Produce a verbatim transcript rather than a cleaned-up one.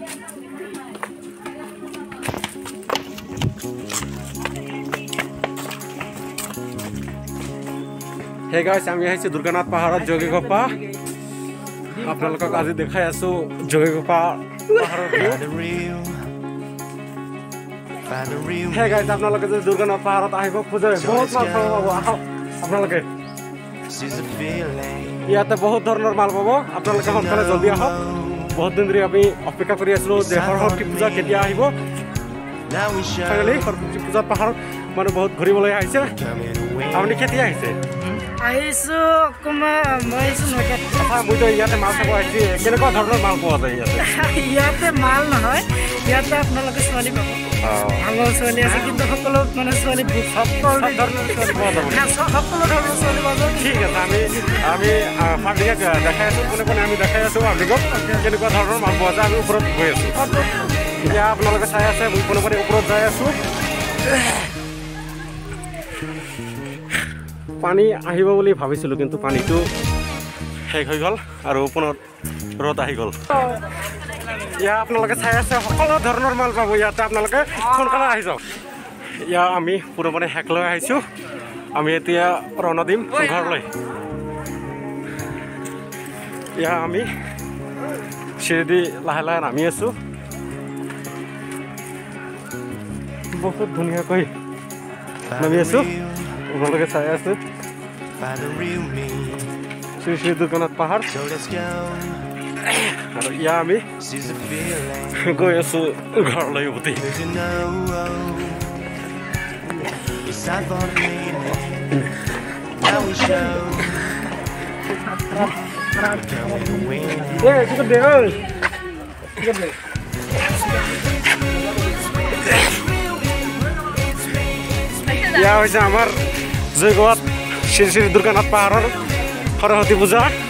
Hey guys, আমি আহিছো দুৰ্গানাথ পাহাৰত যোগীঘোপা আপোনালোকক আজি দেখাই আছো যোগীঘোপা পাহাৰৰ ভিউ Hey guys, আপোনালোকে যদি দুৰ্গানাথ পাহাৰত আহিব খোজে বহুত মাল পাব আহক আপোনালোকে ইয়াতে বহুত ধৰণৰ মাল পাব আপোনালোকে সোনকালে জলদি আহক বহুত দিন ধৰি আমি অপেক্ষা কৰি আছিলো যে সৰস্বতী পূজা কেতিয়া আহিব ফাইনেলি সৰস্বতী পূজা পাহাৰত মানুহ বহুত ঘূৰিবলৈ আহিছে আপুনি কেতিয়া আহিছে আহিছো কমা মই আহিছো নকে কথা মই তো ইয়াতে মাল চাব আহিছে কেনেকুৱা ধৰণৰ মাল পোৱা যায় ইয়াতে ইয়াতে মাল নহয় ইয়াতে আপোনালোকে ছোৱালী পাব ভাঙৰ ছোৱালী আছে কিন্তু সকলো মানে ছোৱালী সকলো ধৰণৰ ছোৱালী পোৱা যাব সকলো ধৰণৰ ছোৱালী পাব ঠিক আছে আমি আমি ফাৰ্ডিয়াক দেখাই আছো কোনে কোনে আমি দেখাই আছো আপোনালোকক কেনেকুৱা ধৰণৰ মাল পোৱা যায় আমি ওপৰত গৈ আছো এতিয়া আপোনালোকে চাই আছে মই কোনে কোনে ওপৰত যাই আছো পানী আহিব বুলি ভাবিছিলো কিন্তু পানীটো শেষ হৈ গ'ল আৰু পুনৰ ৰ'দ আহি গ'ল ইয়াত আপোনালোকে চাই আছে সকলো ধৰণৰ মাল পাব ইয়াতে আপোনালোকে সোনকালে আহি যাওক ইয়াত আমি পুৰণি শেষ লৈ আহিছোঁ আমি এতিয়া ৰাওনা দিম ঘৰলৈ ইয়াত আমি চিৰিদি লাহে লাহে নামি আছোঁ বহুত ধুনীয়াকৈ নামি আছোঁ আপোনালোকে চাই আছে শ্ৰী শ্ৰী দুৰ্গানাথ পাহাৰ আৰু ইয়াত আমি গৈ আছোঁ ঘৰলৈ উভতি ইয়া হৈছে আমাৰ জয়গোৱাত শ্ৰী শ্ৰী দুৰ্গানাথ পাহাৰৰ সৰস্বতী পূজা